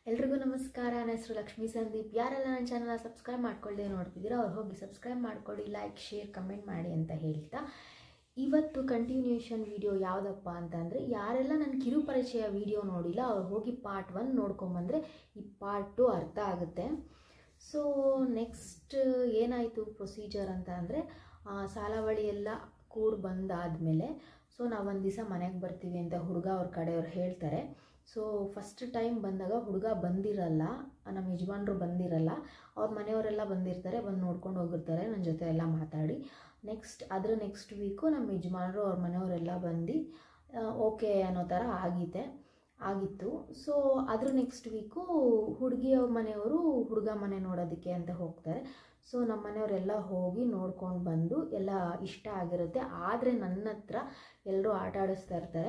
ಎಲ್ರಿಗೂ ನಮಸ್ಕಾರ. ನನ್ನ ಹೆಸರು ಲಕ್ಷ್ಮೀ ಸಂದೀಪ್. ಯಾರೆಲ್ಲ ನನ್ನ ಚಾನಲ್ ಸಬ್ಸ್ಕ್ರೈಬ್ ಮಾಡ್ಕೊಳ್ಳದೆ ನೋಡ್ತಿದ್ದೀರಾ ಅವ್ರು ಹೋಗಿ ಸಬ್ಸ್ಕ್ರೈಬ್ ಮಾಡ್ಕೊಳ್ಳಿ, ಲೈಕ್ ಶೇರ್ ಕಮೆಂಟ್ ಮಾಡಿ ಅಂತ ಹೇಳ್ತಾ ಇವತ್ತು ಕಂಟಿನ್ಯೂಷನ್ ವಿಡಿಯೋ ಯಾವುದಪ್ಪ ಅಂತಂದರೆ, ಯಾರೆಲ್ಲ ನನ್ನ ಕಿರು ಪರಿಚಯ ವಿಡಿಯೋ ನೋಡಿಲ್ಲ ಅವ್ರು ಹೋಗಿ ಪಾರ್ಟ್ 1 ನೋಡ್ಕೊಂಬಂದರೆ ಈ ಪಾರ್ಟ್ 2 ಅರ್ಥ ಆಗುತ್ತೆ. ಸೊ ನೆಕ್ಸ್ಟ್ ಏನಾಯಿತು ಪ್ರೊಸೀಜರ್ ಅಂತ ಅಂದರೆ, ಸಾಲಾವಳಿ ಎಲ್ಲ ಕೂಡಿ ಬಂದಾದಮೇಲೆ ಸೊ ನಾವು ಒಂದು ದಿವಸ ಮನೆಗೆ ಬರ್ತೀವಿ ಅಂತ ಹುಡುಗ ಅವ್ರ ಕಡೆಯವ್ರು ಹೇಳ್ತಾರೆ. ಸೊ ಫಸ್ಟ್ ಟೈಮ್ ಬಂದಾಗ ಹುಡುಗ ಬಂದಿರಲ್ಲ, ನಮ್ಮ ಯಜಮಾನ್ರು ಬಂದಿರಲ್ಲ, ಅವ್ರ ಮನೆಯವರೆಲ್ಲ ಬಂದಿರ್ತಾರೆ, ಬಂದು ನೋಡ್ಕೊಂಡು ಹೋಗಿರ್ತಾರೆ ನನ್ನ ಜೊತೆ ಎಲ್ಲ ಮಾತಾಡಿ. ನೆಕ್ಸ್ಟ್ ವೀಕು ನಮ್ಮ ಯಜಮಾನ್ರು ಅವ್ರ ಮನೆಯವರೆಲ್ಲ ಬಂದು ಓಕೆ ಅನ್ನೋ ಥರ ಆಗಿತ್ತು. ಸೊ ಅದ್ರ ನೆಕ್ಸ್ಟ್ ವೀಕು ಹುಡುಗಿಯ ಮನೆಯವರು ಹುಡುಗ ಮನೆ ನೋಡೋದಕ್ಕೆ ಅಂತ ಹೋಗ್ತಾರೆ. ಸೊ ನಮ್ಮ ಮನೆಯವರೆಲ್ಲ ಹೋಗಿ ನೋಡ್ಕೊಂಡು ಬಂದು ಎಲ್ಲ ಇಷ್ಟ ಆಗಿರುತ್ತೆ. ಆದರೆ ನನ್ನ ಹತ್ರ ಎಲ್ಲರೂ ಆಟ ಆಡಿಸ್ತಾ ಇರ್ತಾರೆ,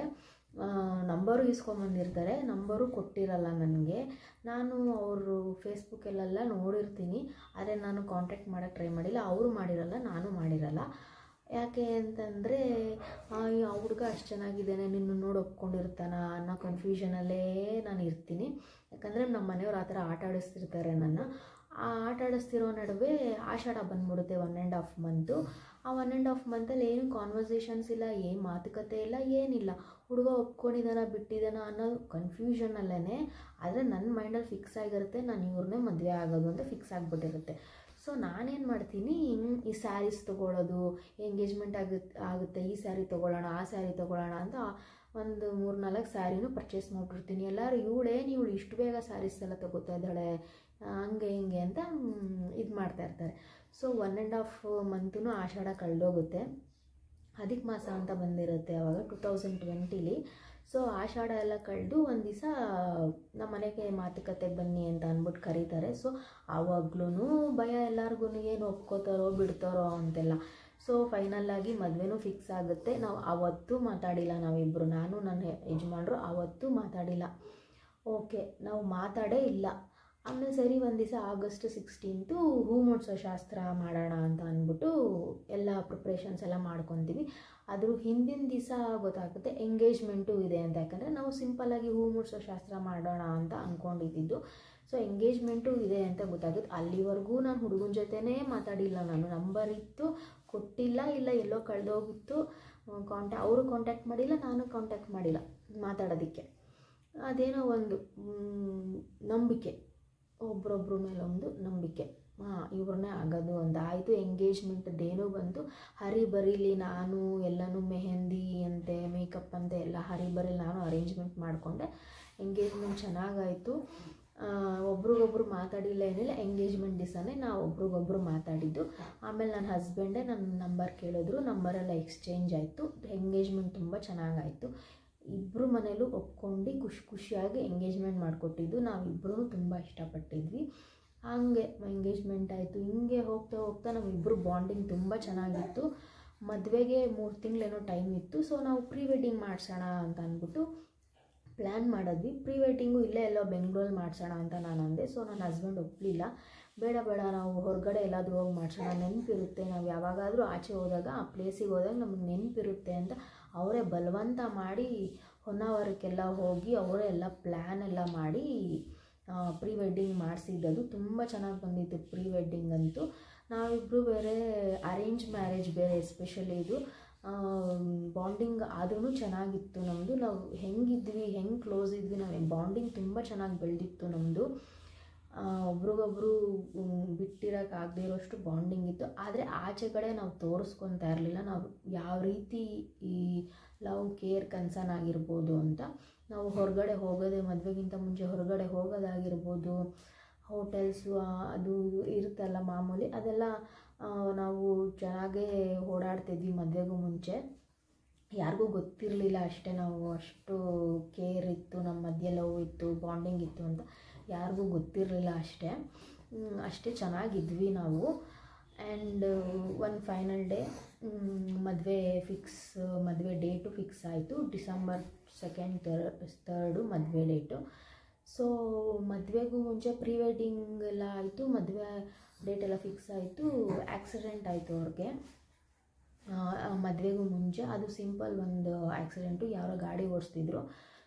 ನಂಬರು ಇಸ್ಕೊಂಬಂದಿರ್ತಾರೆ, ನಂಬರು ಕೊಟ್ಟಿರಲ್ಲ ನನಗೆ. ನಾನು ಅವರು ಫೇಸ್ಬುಕ್ಕಲ್ಲೆಲ್ಲ ನೋಡಿರ್ತೀನಿ, ಆದರೆ ನಾನು ಕಾಂಟ್ಯಾಕ್ಟ್ ಮಾಡೋಕ್ಕೆ ಟ್ರೈ ಮಾಡಿಲ್ಲ, ಅವರು ಮಾಡಿರಲ್ಲ, ನಾನು ಮಾಡಿರಲ್ಲ. ಯಾಕೆ ಅಂತಂದರೆ ಆ ಹುಡುಗ ಅಷ್ಟು ಚೆನ್ನಾಗಿದ್ದಾನೆ, ನಿನ್ನ ನೋಡಿ ಒಪ್ಕೊಂಡಿರ್ತಾನ ಅನ್ನೋ ಕನ್ಫ್ಯೂಷನಲ್ಲೇ ನಾನು ಇರ್ತೀನಿ. ಯಾಕಂದರೆ ನಮ್ಮ ಮನೆಯವ್ರು ಆ ಥರ ಆಟ ಆಡಿಸ್ತಿರ್ತಾರೆ ನನ್ನ. ಆ ಆಟ ಆಡಿಸ್ತಿರೋ ನಡುವೆ ಆಷಾಢ ಬಂದ್ಬಿಡುತ್ತೆ 1.5 ಮಂತು. ಆ 1.5 ಮಂತಲ್ಲಿ ಏನು ಕಾನ್ವರ್ಸೇಷನ್ಸ್ ಇಲ್ಲ, ಏನು ಮಾತುಕತೆ ಇಲ್ಲ, ಏನಿಲ್ಲ. ಹುಡುಗ ಒಪ್ಕೊಂಡಿದ್ದಾನ ಬಿಟ್ಟಿದ್ದಾನ ಅನ್ನೋ ಕನ್ಫ್ಯೂಷನಲ್ಲೇ. ಆದರೆ ನನ್ನ ಮೈಂಡಲ್ಲಿ ಫಿಕ್ಸ್ ಆಗಿರುತ್ತೆ, ನಾನು ಇವ್ರನ್ನೇ ಮದುವೆ ಆಗೋದು ಅಂತ ಫಿಕ್ಸ್ ಆಗಿಬಿಟ್ಟಿರುತ್ತೆ. ಸೊ ನಾನೇನು ಮಾಡ್ತೀನಿ, ಈ ಸ್ಯಾರೀಸ್ ತೊಗೊಳ್ಳೋದು, ಎಂಗೇಜ್ಮೆಂಟ್ ಆಗುತ್ತೆ, ಈ ಸ್ಯಾರಿ ತೊಗೊಳ್ಳೋಣ, ಆ ಸ್ಯಾರಿ ತೊಗೊಳ್ಳೋಣ ಅಂತ ಒಂದು 3-4 ಸ್ಯಾರಿನೂ ಪರ್ಚೇಸ್ ಮಾಡಿಬಿಡ್ತೀನಿ. ಎಲ್ಲರೂ ಇವಳು ಇಷ್ಟು ಬೇಗ ಸ್ಯಾರೀಸ್ ಎಲ್ಲ ತೊಗೋತಾ ಇದ್ದಾಳೆ, ಹಂಗೆ ಹಿಂಗೆ ಅಂತ ಇದು ಮಾಡ್ತಾಯಿರ್ತಾರೆ. ಸೊ 1.5 ಮಂತೂ ಆಷಾಢ ಕಳೆದೋಗುತ್ತೆ. ಅಧಿಕ ಮಾಸ ಅಂತ ಬಂದಿರುತ್ತೆ ಆವಾಗ 2020ಲಿ. ಸೊ ಆಷಾಢ ಎಲ್ಲ ಕಳೆದು ಒಂದು ದಿವಸ ನಮ್ಮ ಮನೆಗೆ ಮಾತುಕತೆಗೆ ಬನ್ನಿ ಅಂತ ಅಂದ್ಬಿಟ್ಟು ಕರೀತಾರೆ. ಸೊ ಆವಾಗ್ಲೂ ಭಯ ಎಲ್ಲರಿಗೂ, ಏನು ಒಪ್ಕೋತಾರೋ ಬಿಡ್ತಾರೋ ಅಂತೆಲ್ಲ. ಸೊ ಫೈನಲ್ಲಾಗಿ ಮದುವೆನೂ ಫಿಕ್ಸ್ ಆಗುತ್ತೆ. ನಾವು ಆವತ್ತೂ ಮಾತಾಡಿಲ್ಲ, ನಾವಿಬ್ಬರು, ನಾನು ನನ್ನ ಯಜಮಾನ್ರು ಆವತ್ತೂ ಮಾತಾಡಿಲ್ಲ. ಓಕೆ, ನಾವು ಮಾತಾಡೇ ಇಲ್ಲ. ಆಮೇಲೆ ಸರಿ ಒಂದು ದಿವಸ ಆಗಸ್ಟ್ 16 ಹೂ ಮುಡ್ಸೋ ಶಾಸ್ತ್ರ ಮಾಡೋಣ ಅಂತ ಅಂದ್ಬಿಟ್ಟು ಎಲ್ಲ ಪ್ರಿಪ್ರೇಷನ್ಸ್ ಎಲ್ಲ ಮಾಡ್ಕೊತೀವಿ. ಅದ್ರ ಹಿಂದಿನ ದಿವಸ ಗೊತ್ತಾಗುತ್ತೆ ಎಂಗೇಜ್ಮೆಂಟು ಇದೆ ಅಂತ. ಯಾಕಂದರೆ ನಾವು ಸಿಂಪಲ್ಲಾಗಿ ಹೂ ಮುಡ್ಸೋ ಶಾಸ್ತ್ರ ಮಾಡೋಣ ಅಂತ ಅಂದ್ಕೊಂಡಿದ್ದು. ಸೊ ಎಂಗೇಜ್ಮೆಂಟು ಇದೆ ಅಂತ ಗೊತ್ತಾಗುತ್ತೆ. ಅಲ್ಲಿವರೆಗೂ ನಾನು ಹುಡುಗನ ಜೊತೆನೇ ಮಾತಾಡಿಲ್ಲ. ನಾನು ನಂಬರ್ ಇತ್ತು, ಕೊಟ್ಟಿಲ್ಲ, ಇಲ್ಲ ಎಲ್ಲೋ ಕಳೆದೋಗಿತ್ತು, ಅವರು ಕಾಂಟ್ಯಾಕ್ಟ್ ಮಾಡಿಲ್ಲ, ನಾನು ಕಾಂಟ್ಯಾಕ್ಟ್ ಮಾಡಿಲ್ಲ ಮಾತಾಡೋದಕ್ಕೆ. ಅದೇನೋ ಒಂದು ನಂಬಿಕೆ, ಒಬ್ರೊಬ್ರ ಮೇಲೆ ಒಂದು ನಂಬಿಕೆ, ಇವ್ರನ್ನೇ ಆಗೋದು ಅಂತ ಆಯಿತು. ಎಂಗೇಜ್ಮೆಂಟ್ದೇನೋ ಬಂತು, ಹರಿಬರಿಲಿ ನಾನು ಎಲ್ಲನೂ ಮೆಹಂದಿ ಅಂತೆ, ಮೇಕಪ್ ಅಂತೆ ಎಲ್ಲ ಹರಿಬರಿಲಿ ನಾನು ಅರೇಂಜ್ಮೆಂಟ್ ಮಾಡಿಕೊಂಡೆ. ಎಂಗೇಜ್ಮೆಂಟ್ ಚೆನ್ನಾಗಾಯಿತು. ಒಬ್ರಿಗೊಬ್ರು ಮಾತಾಡಿಲ್ಲ, ಏನಿಲ್ಲ. ಎಂಗೇಜ್ಮೆಂಟ್ ದಿವಸನೇ ನಾವು ಒಬ್ರಿಗೊಬ್ರು ಮಾತಾಡಿದ್ದು. ಆಮೇಲೆ ನನ್ನ ಹಸ್ಬೆಂಡೇ ನನ್ನ ನಂಬರ್ ಕೇಳಿದ್ರು, ನಂಬರೆಲ್ಲ ಎಕ್ಸ್ಚೇಂಜ್ ಆಯಿತು. ಎಂಗೇಜ್ಮೆಂಟ್ ತುಂಬ ಚೆನ್ನಾಗಾಯಿತು. ಇಬ್ಬರು ಮನೇಲೂ ಒಪ್ಕೊಂಡು ಖುಷಿಯಾಗಿ ಎಂಗೇಜ್ಮೆಂಟ್ ಮಾಡಿಕೊಟ್ಟಿದ್ದು. ನಾವಿಬ್ಬರೂ ತುಂಬ ಇಷ್ಟಪಟ್ಟಿದ್ವಿ. ಹಂಗೆ ಎಂಗೇಜ್ಮೆಂಟ್ ಆಯಿತು. ಹಿಂಗೆ ಹೋಗ್ತಾ ಹೋಗ್ತಾ ನಮ್ಮಿಬ್ಬರು ಬಾಂಡಿಂಗ್ ತುಂಬ ಚೆನ್ನಾಗಿತ್ತು. ಮದುವೆಗೆ 3 ತಿಂಗಳೇನೋ ಟೈಮ್ ಇತ್ತು. ಸೊ ನಾವು ಪ್ರೀ ವೆಡ್ಡಿಂಗ್ ಮಾಡಿಸೋಣ ಅಂತ ಅಂದ್ಬಿಟ್ಟು ಪ್ಲ್ಯಾನ್ ಮಾಡಿದ್ವಿ. ಪ್ರೀ ವೆಡ್ಡಿಂಗು ಇಲ್ಲೇ ಎಲ್ಲೋ ಬೆಂಗಳೂರಲ್ಲಿ ಮಾಡಿಸೋಣ ಅಂತ ನಾನು ಅಂದೆ. ಸೊ ನನ್ನ ಹಸ್ಬೆಂಡ್ ಒಪ್ಪಲಿಲ್ಲ. ಬೇಡ ನಾವು ಹೊರಗಡೆ ಎಲ್ಲಾದರೂ ಹೋಗಿ ಮಾಡಿಸೋಣ, ನೆನಪಿರುತ್ತೆ, ನಾವು ಯಾವಾಗಾದರೂ ಆಚೆ ಹೋದಾಗ ಆ ಪ್ಲೇಸಿಗೆ ಹೋದಾಗ ನಮಗೆ ನೆನಪಿರುತ್ತೆ ಅಂತ ಅವರೇ ಬಲವಂತ ಮಾಡಿ ಹೊನ್ನಾವರಕ್ಕೆಲ್ಲ ಹೋಗಿ ಅವರೇ ಎಲ್ಲ ಪ್ಲ್ಯಾನ್ ಎಲ್ಲ ಮಾಡಿ ಪ್ರೀ ವೆಡ್ಡಿಂಗ್ ಮಾಡಿಸಿದ್ದದು. ತುಂಬ ಚೆನ್ನಾಗಿ ಬಂದಿತ್ತು ಪ್ರೀ ವೆಡ್ಡಿಂಗ್ ಅಂತೂ. ನಾವಿಬ್ಬರು ಬೇರೆ ಅರೇಂಜ್ ಮ್ಯಾರೇಜ್ ಬೇರೆ, ಎಸ್ಪೆಷಲಿ ಇದು ಬಾಂಡಿಂಗ್ ಆದ್ರೂ ಚೆನ್ನಾಗಿತ್ತು ನಮ್ಮದು. ನಾವು ಹೆಂಗಿದ್ವಿ, ಹೆಂಗೆ ಕ್ಲೋಸ್ ಇದ್ವಿ, ನಾವು ಬಾಂಡಿಂಗ್ ತುಂಬ ಚೆನ್ನಾಗಿ ಬೆಳೆದಿತ್ತು ನಮ್ಮದು. ಒಬ್ರಿಗೊಬ್ರು ಬಿಟ್ಟಿರೋಕ್ಕಾಗದೇ ಇರೋಷ್ಟು ಬಾಂಡಿಂಗ್ ಇತ್ತು. ಆದರೆ ಆಚೆ ಕಡೆ ನಾವು ತೋರಿಸ್ಕೊತಾ ಇರಲಿಲ್ಲ ನಾವು ಯಾವ ರೀತಿ ಈ ಲವ್, ಕೇರ್, ಕನ್ಸರ್ನ್ ಆಗಿರ್ಬೋದು ಅಂತ. ನಾವು ಹೊರಗಡೆ ಹೋಗೋದೇ, ಮದುವೆಗಿಂತ ಮುಂಚೆ ಹೊರಗಡೆ ಹೋಗೋದಾಗಿರ್ಬೋದು, ಹೋಟೆಲ್ಸು ಅದು ಇರುತ್ತಲ್ಲ ಮಾಮೂಲಿ, ಅದೆಲ್ಲ ನಾವು ಚೆನ್ನಾಗೇ ಓಡಾಡ್ತಿದ್ವಿ. ಮದುವೆಗೂ ಮುಂಚೆ ಯಾರಿಗೂ ಗೊತ್ತಿರಲಿಲ್ಲ ಅಷ್ಟೇ, ನಾವು ಅಷ್ಟು ಕೇರ್ ಇತ್ತು, ನಮ್ಮ ಮಧ್ಯೆ ಲವ್ ಇತ್ತು, ಬಾಂಡಿಂಗ್ ಇತ್ತು ಅಂತ ಯಾರಿಗೂ ಗೊತ್ತಿರಲಿಲ್ಲ ಅಷ್ಟೇ ಚೆನ್ನಾಗಿದ್ವಿ ನಾವು. ಆ್ಯಂಡ್ ಒಂದು ಫೈನಲ್ ಡೇ ಮದುವೆ ಡೇಟು ಫಿಕ್ಸ್ ಆಯಿತು. ಡಿಸೆಂಬರ್ 2, 3 ಮದುವೆ ಡೇಟು. ಸೊ ಮದುವೆಗೂ ಮುಂಚೆ ಪ್ರೀ ವೆಡ್ಡಿಂಗ್ ಎಲ್ಲ ಆಯಿತು, ಮದುವೆ ಡೇಟೆಲ್ಲ ಫಿಕ್ಸ್ ಆಯಿತು. ಆಕ್ಸಿಡೆಂಟ್ ಆಯಿತು ಅವ್ರಿಗೆ ಮದುವೆಗೂ ಮುಂಚೆ. ಅದು ಸಿಂಪಲ್ ಒಂದು ಆಕ್ಸಿಡೆಂಟು, ಯಾರೋ ಗಾಡಿ ಓಡಿಸ್ತಿದ್ರು.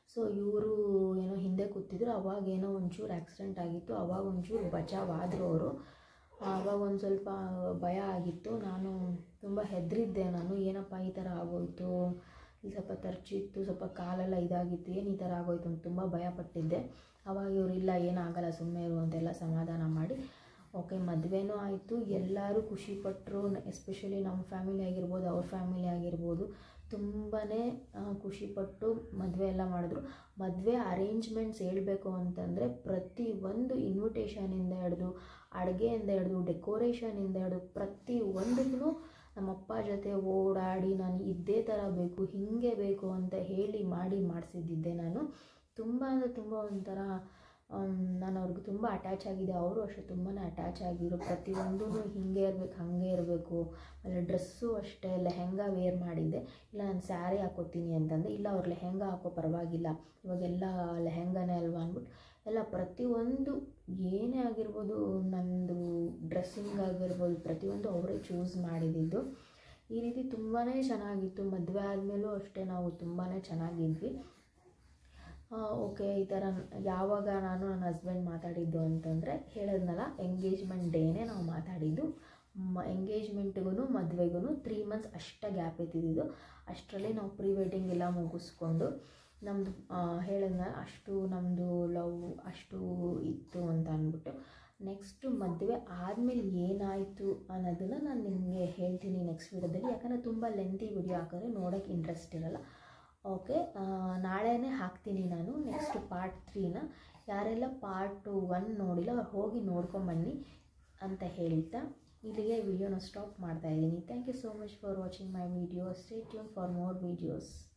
ಸೊ ಇವರು ಏನೋ ಹಿಂದೆ ಕೂತಿದ್ರು, ಅವಾಗೇನೋ ಒಂಚೂರು ಆಕ್ಸಿಡೆಂಟ್ ಆಗಿತ್ತು, ಅವಾಗ ಒಂಚೂರು ಬಚಾವಾದರು ಅವರು. ಆವಾಗ ಒಂದು ಸ್ವಲ್ಪ ಭಯ ಆಗಿತ್ತು, ನಾನು ತುಂಬ ಹೆದರಿದ್ದೆ. ನಾನು ಏನಪ್ಪ ಈ ಥರ ಆಗೋಯಿತು, ಇಲ್ಲಿ ಸ್ವಲ್ಪ ತರ್ಚಿತ್ತು, ಸ್ವಲ್ಪ ಕಾಲೆಲ್ಲ ಇದಾಗಿತ್ತು, ಏನು ಈ ಥರ ಆಗೋಯ್ತು ಅಂತ ತುಂಬ ಭಯಪಟ್ಟಿದ್ದೆ. ಆವಾಗ ಇವರು ಇಲ್ಲ ಏನಾಗಲ್ಲ ಸುಮ್ಮನೆ ಇರು ಅಂತೆಲ್ಲ ಸಮಾಧಾನ ಮಾಡಿ ಓಕೆ ಮದುವೆನೂ ಆಯಿತು. ಎಲ್ಲರೂ ಖುಷಿಪಟ್ಟರು, ಎಸ್ಪೆಷಲಿ ನಮ್ಮ ಫ್ಯಾಮಿಲಿ ಆಗಿರ್ಬೋದು, ಅವ್ರ ಫ್ಯಾಮಿಲಿ ಆಗಿರ್ಬೋದು, ತುಂಬಾ ಖುಷಿಪಟ್ಟು ಮದುವೆ ಎಲ್ಲ ಮಾಡಿದ್ರು. ಮದುವೆ ಅರೇಂಜ್ಮೆಂಟ್ಸ್ ಹೇಳಬೇಕು ಅಂತಂದರೆ ಪ್ರತಿಯೊಂದು ಇನ್ವಿಟೇಷನಿಂದ ಹಿಡಿದು, ಅಡುಗೆಯಿಂದ ಹಿಡಿದು, ಡೆಕೋರೇಷನಿಂದ ಹಿಡಿದು ಪ್ರತಿಯೊಂದಕ್ಕೂ ನಮ್ಮಪ್ಪ ಜೊತೆ ಓಡಾಡಿ ನಾನು ಇದೇ ಥರ ಬೇಕು, ಹೀಗೆ ಬೇಕು ಅಂತ ಹೇಳಿ ಮಾಡಿಸಿದ್ದಿದ್ದೆ ನಾನು. ತುಂಬ ಅಂದರೆ ತುಂಬ ಒಂಥರ ನಾನು ಅವ್ರಿಗೆ ತುಂಬ ಅಟ್ಯಾಚ್ ಆಗಿದೆ, ಅವರು ಅಷ್ಟೇ ತುಂಬಾ ಅಟ್ಯಾಚ್ ಆಗಿದ್ರು. ಪ್ರತಿಯೊಂದೂ ಹೀಗೆ ಇರಬೇಕು, ಹಾಗೆ ಇರಬೇಕು. ಆಮೇಲೆ ಡ್ರೆಸ್ಸು ಅಷ್ಟೇ ಲೆಹೆಂಗಾ ವೇರ್ ಮಾಡಿದ್ದೆ. ಇಲ್ಲ ನಾನು ಸ್ಯಾರಿ ಹಾಕೋತೀನಿ ಅಂತಂದರೆ, ಇಲ್ಲ ಅವ್ರು ಲೆಹೆಂಗಾ ಹಾಕೋ ಪರವಾಗಿಲ್ಲ, ಇವಾಗೆಲ್ಲ ಲೆಹೆಂಗಾನೇ ಅಲ್ವಾ ಅಂದ್ಬಿಟ್ಟು ಎಲ್ಲ ಪ್ರತಿಯೊಂದು ಏನೇ ಆಗಿರ್ಬೋದು, ನನ್ನದು ಡ್ರೆಸ್ಸಿಂಗ್ ಆಗಿರ್ಬೋದು ಪ್ರತಿಯೊಂದು ಅವರೇ ಚೂಸ್ ಮಾಡಿದ್ದು. ಈ ರೀತಿ ತುಂಬಾ ಚೆನ್ನಾಗಿತ್ತು. ಮದುವೆ ಆದಮೇಲೂ ಅಷ್ಟೇ ನಾವು ತುಂಬಾ ಚೆನ್ನಾಗಿದ್ವಿ. ಓಕೆ ಈ ಥರ ಯಾವಾಗ ನಾನು ನನ್ನ ಹಸ್ಬೆಂಡ್ ಮಾತಾಡಿದ್ದು ಅಂತಂದರೆ ಹೇಳಿದ್ನಲ್ಲ, ಎಂಗೇಜ್ಮೆಂಟ್ ಡೇನೇ ನಾವು ಮಾತಾಡಿದ್ದು. ಎಂಗೇಜ್ಮೆಂಟ್ಗೂ ಮದುವೆಗೂ 3 months ಅಷ್ಟೇ ಗ್ಯಾಪ್ ಇದ್ದಿದ್ದು. ಅಷ್ಟರಲ್ಲಿ ನಾವು ಪ್ರೀ ವೆಡ್ಡಿಂಗ್ ಎಲ್ಲ ಮುಗಿಸ್ಕೊಂಡು ನಮ್ಮದು ಹೇಳಿದ್ನ ಅಷ್ಟು ನಮ್ಮದು ಲವ್ ಅಷ್ಟು ಇತ್ತು ಅಂತ ಅಂದ್ಬಿಟ್ಟು. ನೆಕ್ಸ್ಟು ಮದುವೆ ಆದಮೇಲೆ ಏನಾಯಿತು ಅನ್ನೋದನ್ನು ನಾನು ನಿಮಗೆ ಹೇಳ್ತೀನಿ ನೆಕ್ಸ್ಟ್ ವಿಡಿಯೋದಲ್ಲಿ. ಯಾಕಂದರೆ ತುಂಬ ಲೆಂತಿ ವಿಡಿಯೋ ಹಾಕಿದ್ರೆ ನೋಡೋಕ್ಕೆ ಇಂಟ್ರೆಸ್ಟ್ ಇರೋಲ್ಲ. ಓಕೆ ನಾಳೆನೇ ಹಾಕ್ತೀನಿ ನಾನು ನೆಕ್ಸ್ಟ್ ಪಾರ್ಟ್ 3ನ. ಯಾರೆಲ್ಲ ಪಾರ್ಟ್ 1 ನೋಡಿಲ್ಲ ಅವ್ರು ಹೋಗಿ ನೋಡ್ಕೊಂಬನ್ನಿ ಅಂತ ಹೇಳ್ತಾ ಇಲ್ಲಿಗೆ ವಿಡಿಯೋನ ಸ್ಟಾಪ್ ಮಾಡ್ತಾಯಿದ್ದೀನಿ. Thank you so much for watching my video. Stay tune for more videos.